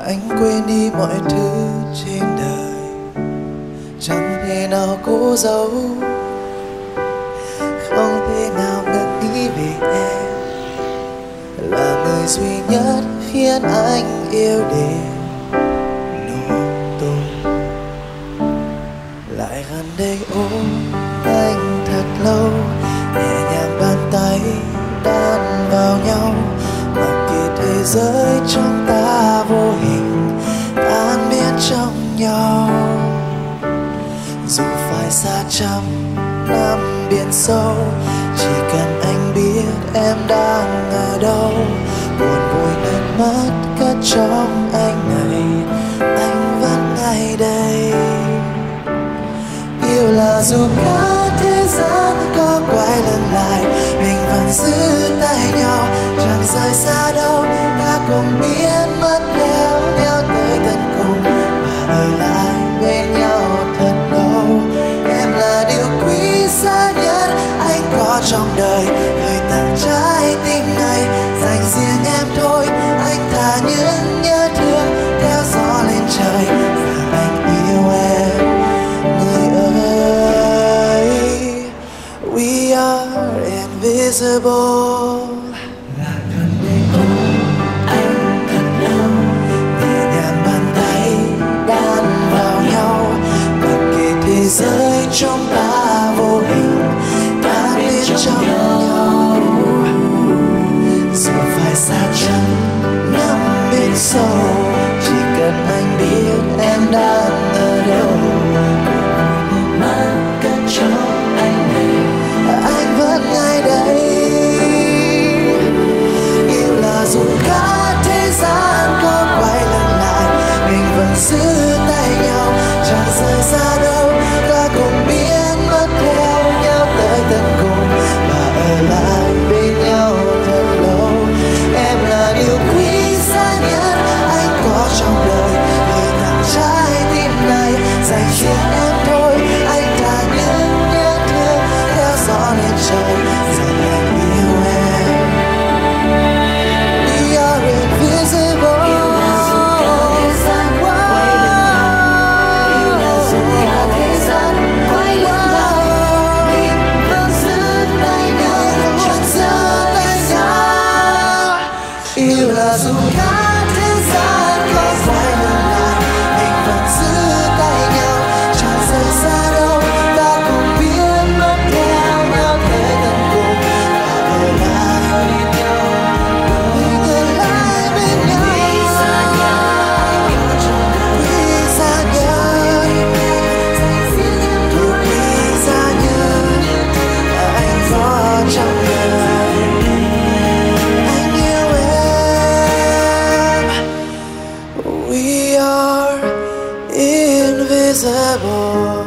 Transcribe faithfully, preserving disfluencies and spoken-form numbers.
anh quên đi mọi thứ trên đời, chẳng thể nào cố giấu, không thể nào ngừng nghĩ về em, là người duy nhất khiến anh yêu đều nổ tung. Lại gần đây ôm anh thật lâu, nhẹ nhàng bàn tay đan vào nhau, mặc kệ thế giới trong ta vô hình tan biến trong nhau. Dù phải xa trăm năm biển sâu, chỉ cần anh biết em đang ở đâu, buồn vui nước mắt cất trong anh này, anh vẫn ngay đây. Yêu là dù cả thế gian có quay lưng lại, mình vẫn giữ tay nhau, chẳng rời xa đâu, ta cùng biến mất theo nhau tới tận cùng, và ở lại bên nhau thật lâu. Em là điều quý giá nhất anh có trong đời, gửi tặng trái tim này dành riêng em thôi. Anh thả những nhớ thương theo gió lên trời, và anh yêu em người ơi. We are invisible. Là gần đây ôm anh thật lâu, nhẹ nhàng bàn tay đan vào nhau, mặc kệ thế giới chúng ta vô hình ta biết trong nhau. Dù phải xa chân nằm bên sâu, chỉ cần anh biết em đang ở đâu, nước mắt cất trong anh này, anh vẫn ngay đây. Yêu là dù cả thế gian có quay lưng lại, mình vẫn giữ tay nhau, chẳng rời xa đâu, ta cùng biến mất theo nhau tới tận cùng, và ở lại bên nhau thật lâu. Em là điều quý giá nhất anh có trong đời, gửi tặng trái tim này dành riêng em thôi. Anh thả những nhớ thương theo gió lên trời, rằng anh yêu em. We are invisible. Yêu là dù cả thế gian có quay lưng lại, mình vẫn giữ tay nhau, chẳng rời xa đâu, ta cùng biến mất theo nhau tới tận cùng, và ở lại bên nhau, mình ở lại bên nhau. Quý giá nhất, quý giá nhất, điều quý giá nhất anh có trong đời. We are invisible.